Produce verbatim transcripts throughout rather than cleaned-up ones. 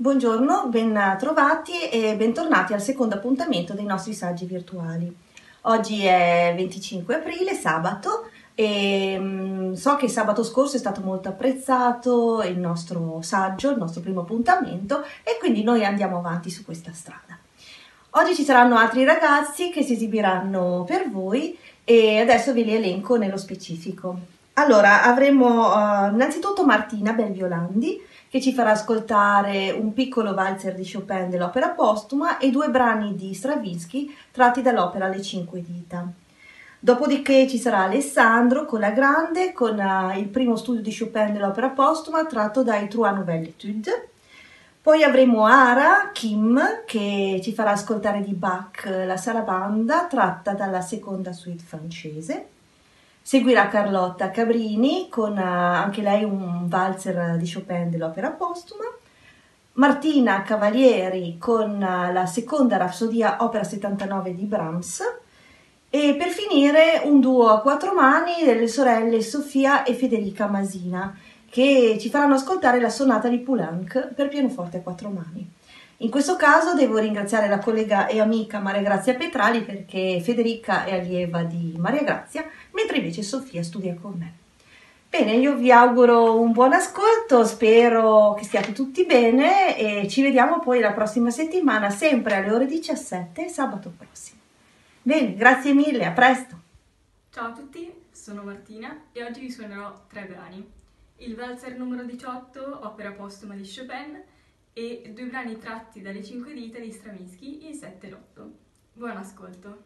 Buongiorno, ben trovati e bentornati al secondo appuntamento dei nostri saggi virtuali. Oggi è venticinque aprile, sabato, e mh, so che sabato scorso è stato molto apprezzato il nostro saggio, il nostro primo appuntamento, e quindi noi andiamo avanti su questa strada. Oggi ci saranno altri ragazzi che si esibiranno per voi e adesso ve li elenco nello specifico. Allora, avremo uh, innanzitutto Martina Belviolandi, che ci farà ascoltare un piccolo valzer di Chopin dell'opera postuma e due brani di Stravinsky tratti dall'opera Le Cinque Dita. Dopodiché ci sarà Alessandro con la grande, con uh, il primo studio di Chopin dell'opera postuma tratto dai Trois Nouvelles Etudes. Poi avremo Ara Kim che ci farà ascoltare di Bach la sarabanda tratta dalla seconda suite francese. Seguirà Carlotta Cabrini con uh, anche lei un valzer di Chopin dell'opera postuma. Martina Cavalieri con uh, la seconda rapsodia opera settantanove di Brahms. E per finire un duo a quattro mani delle sorelle Sofia e Federica Masina, che ci faranno ascoltare la sonata di Poulenc per pianoforte a quattro mani. In questo caso devo ringraziare la collega e amica Maria Grazia Petrali perché Federica è allieva di Maria Grazia, mentre invece Sofia studia con me. Bene, io vi auguro un buon ascolto, spero che stiate tutti bene e ci vediamo poi la prossima settimana, sempre alle ore diciassette, sabato prossimo. Bene, grazie mille, a presto! Ciao a tutti, sono Martina e oggi vi suonerò tre brani. Il valzer numero diciotto, opera postuma di Chopin, e due brani tratti dalle Cinque Dita di Stravinsky in sette l'otto. Buon ascolto!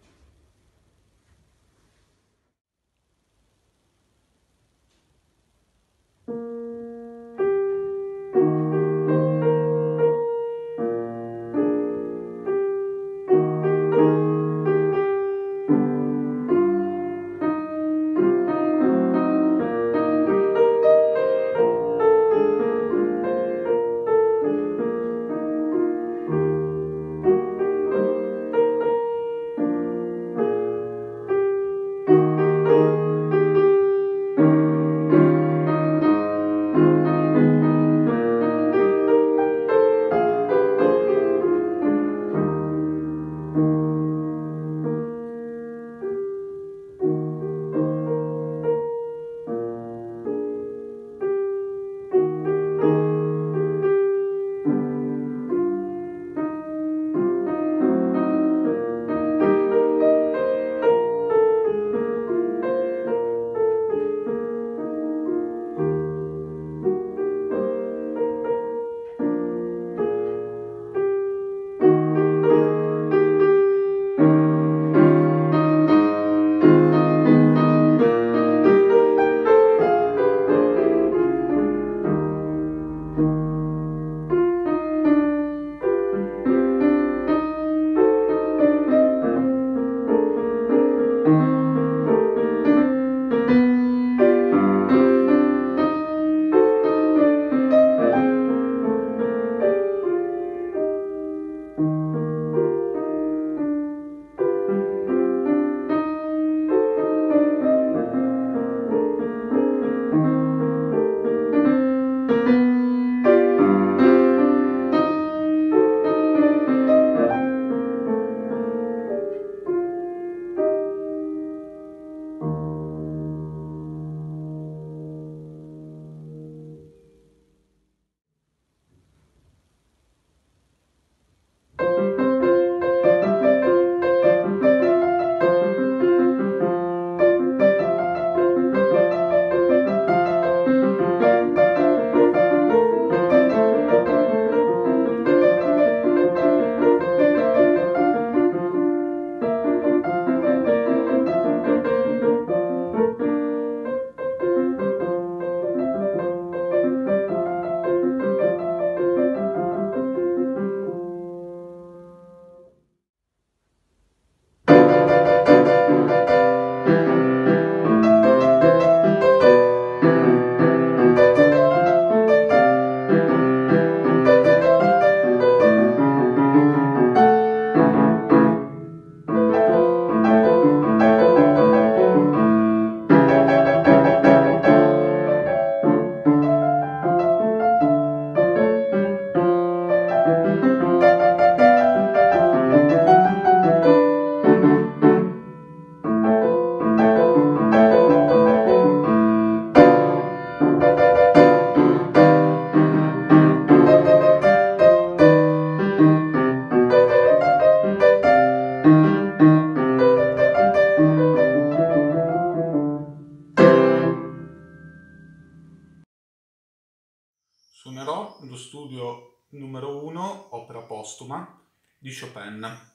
lo studio numero uno, opera postuma di Chopin.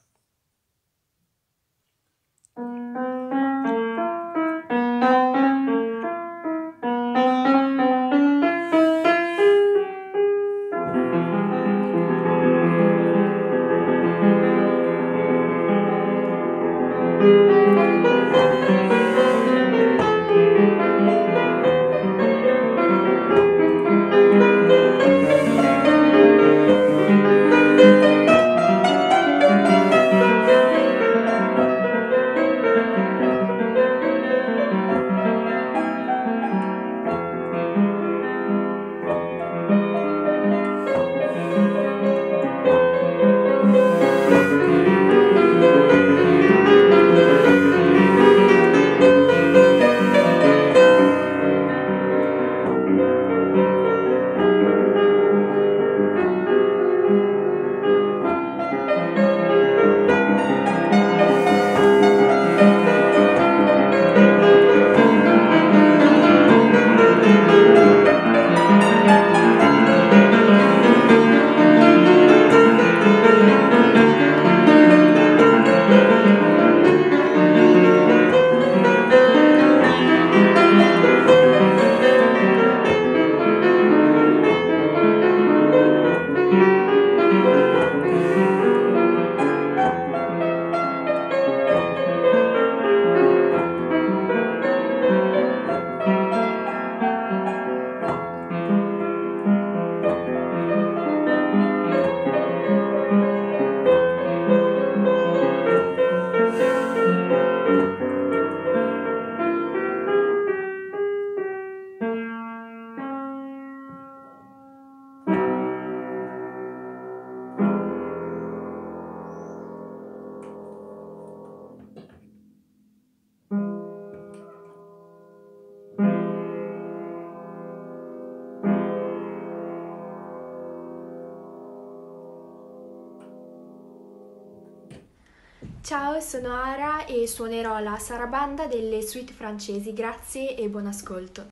Ciao, sono Ara e suonerò la sarabanda delle suite francesi. Grazie e buon ascolto.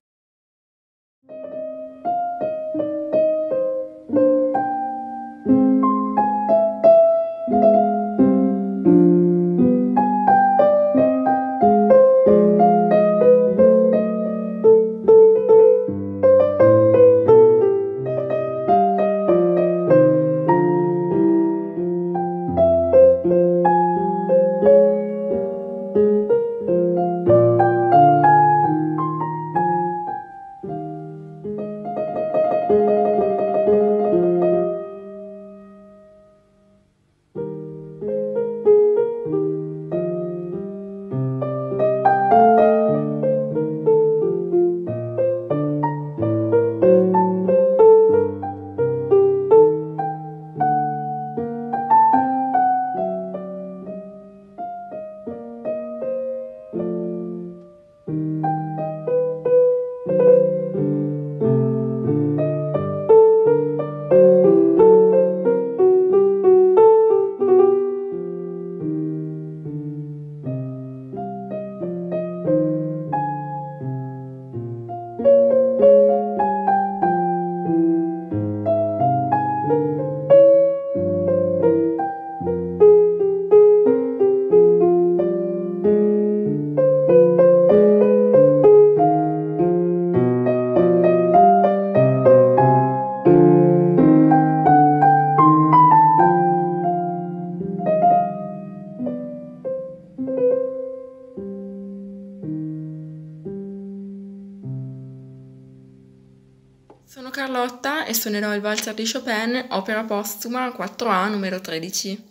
Sono Carlotta e suonerò il valzer di Chopin, opera postuma quattro A numero tredici.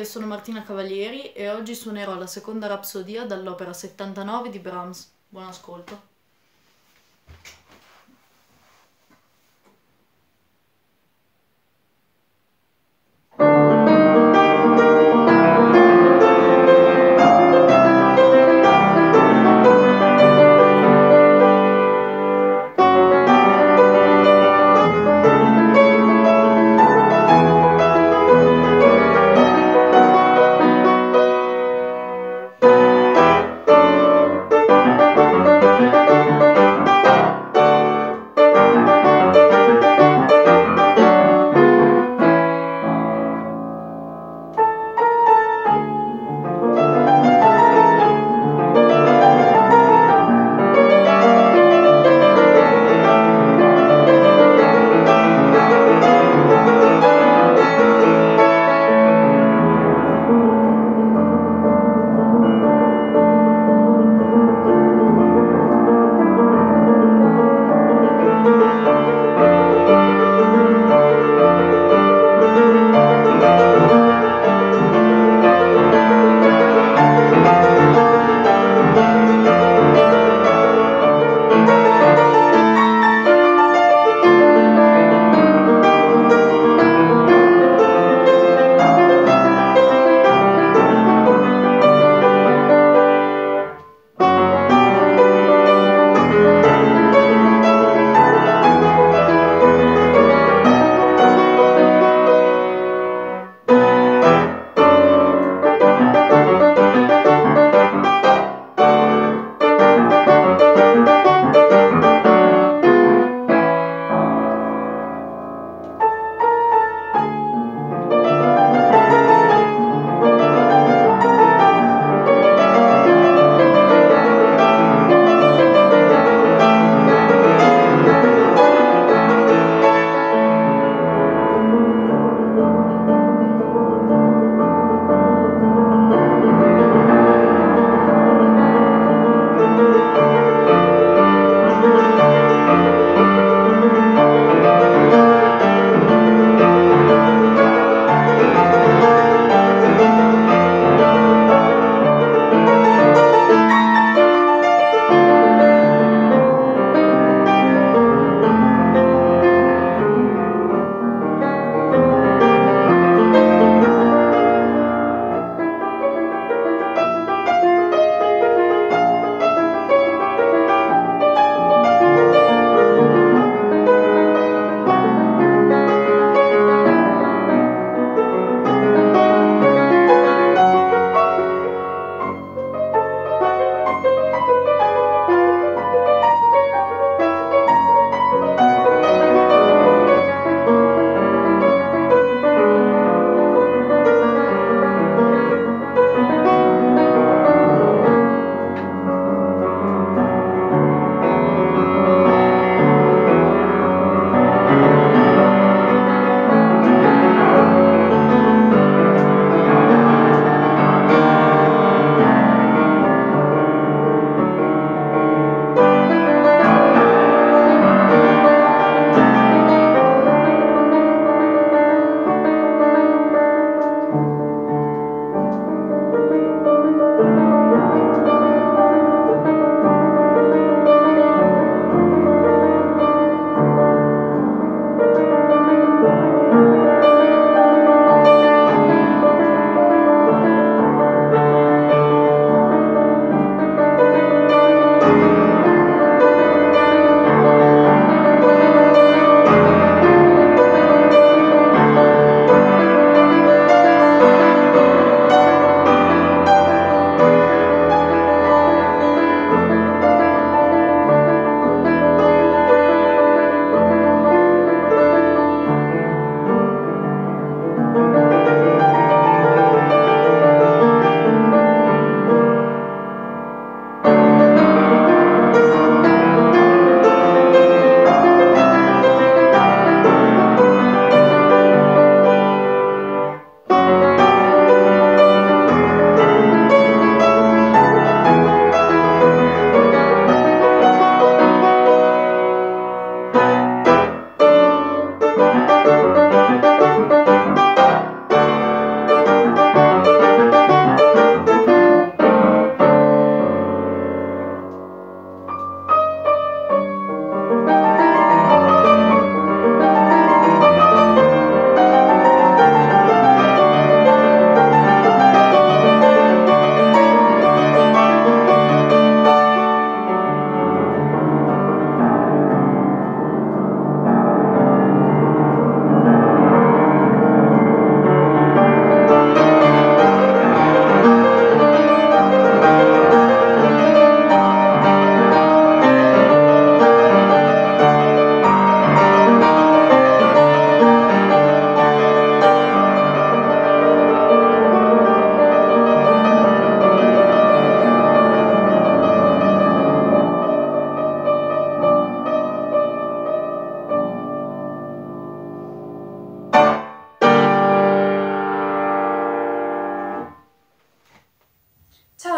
sono Martina Cavalieri e oggi suonerò la seconda rapsodia dall'opera settantanove di Brahms. Buon ascolto. Thank you.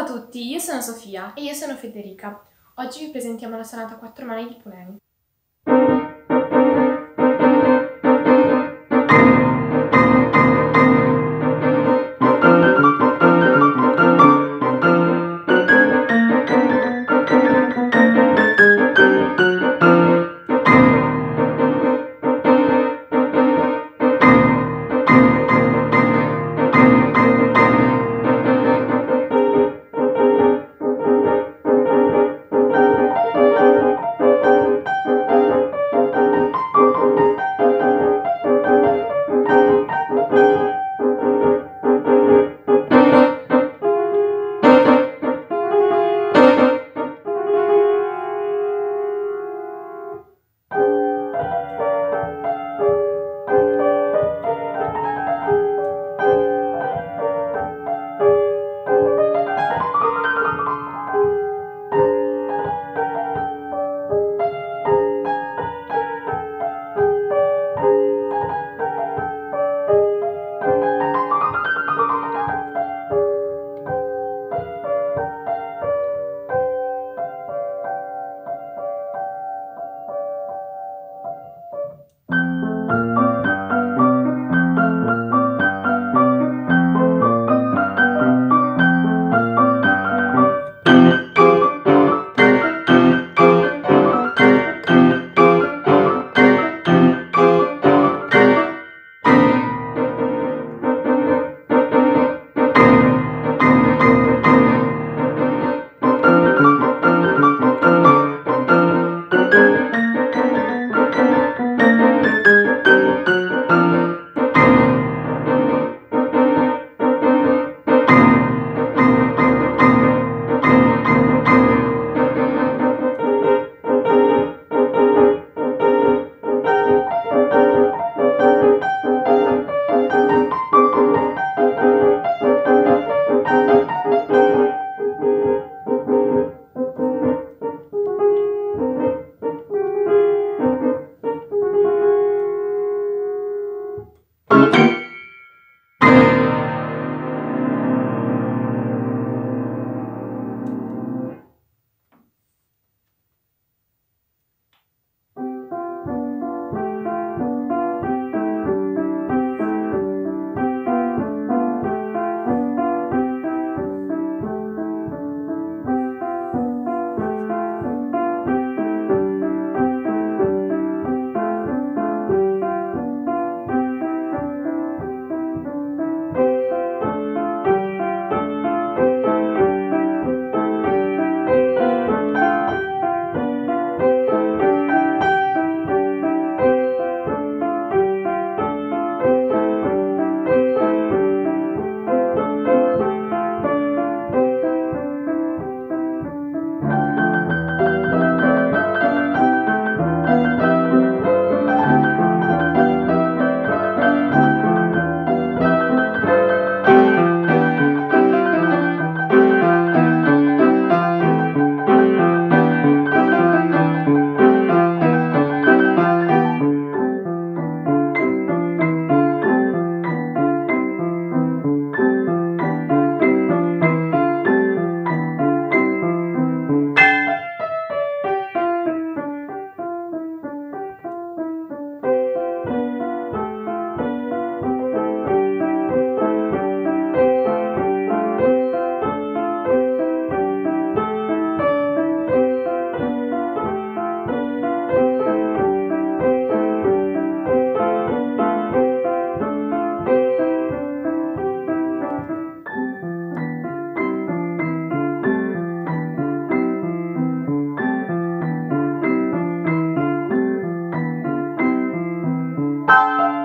Ciao a tutti, io sono Sofia. E io sono Federica. Oggi vi presentiamo la sonata a quattro mani di Poulenc. Música